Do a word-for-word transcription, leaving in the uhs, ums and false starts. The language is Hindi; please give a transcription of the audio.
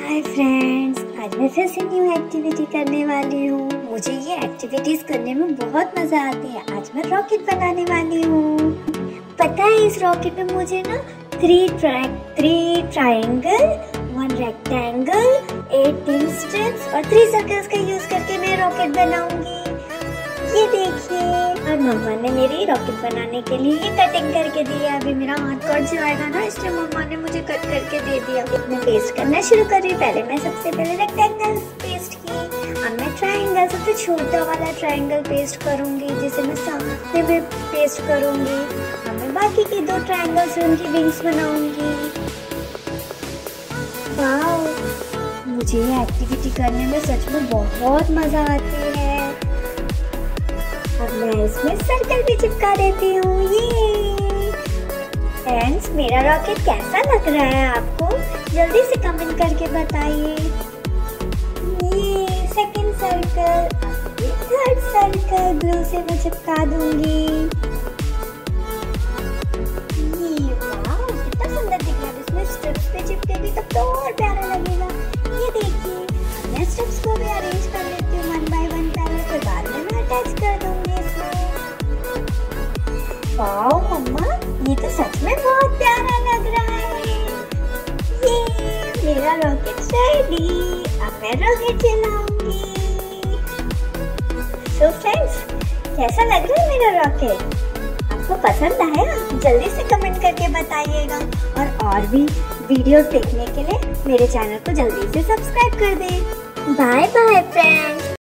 हाय फ्रेंड्स, आज मैं फिर से न्यू एक्टिविटी करने वाली हूँ। मुझे ये एक्टिविटीज करने में बहुत मजा आती है। आज मैं रॉकेट बनाने वाली हूँ। पता है इस रॉकेट में मुझे ना three track three triangle, one rectangle, eight thin strips और थ्री सर्कल्स का यूज करके मैं रॉकेट बनाऊंगी। ये देखिए, और मम्मा ने मेरी रॉकेट बनाने के लिए ये कटिंग करके दिया। अभी मेरा हाथ कट जाएगा ना, इसलिए मम्मा ने मुझे कट करके दे दिया। मैं पेस्ट करना शुरू कर रही हूँ। पहले मैं सबसे पहले रेक्टेंगल पेस्ट की, अब मैं ट्राइंगल, सबसे छोटा वाला ट्राइंगल पेस्ट करूंगी, जिसे मैं सामने में पेस्ट करूंगी। अब मैं बाकी की दो ट्राइंगल से उनकी विंग्स बनाऊंगी। वाओ, मुझे ये एक्टिविटी करने में सच में बहुत मजा आती है। अब मैं इसमें सर्कल भी चिपका देती हूँ। ये फ्रेंड्स, मेरा रॉकेट कैसा लग रहा है आपको? जल्दी से कमेंट करके बताइए। ये second circle, third circle glue से मैं चिपका दूंगी। ये वाह, कितना सुंदर दिख रहा है। इसमें स्ट्रिप्स पे चिपकेगी तब तो और प्यारा लगेगा। ये देखिए, मैं स्ट्रिप्स को भी अरेंज कर लेती हूँ वन बाय वन पहले, फिर बाद में मैं अटैच कर दूंगी। वाओ मम्मा, ये तो सच में बहुत प्यारा लग रहा है। ये मेरा रॉकेट रेडी। अब मैं रॉकेट चलाऊंगी। सो फ्रेंड्स, कैसा लग रहा है मेरा रॉकेट? आपको पसंद आया? जल्दी से कमेंट करके बताइएगा। और और भी वीडियो देखने के लिए मेरे चैनल को जल्दी से सब्सक्राइब कर दें। Bye bye friends.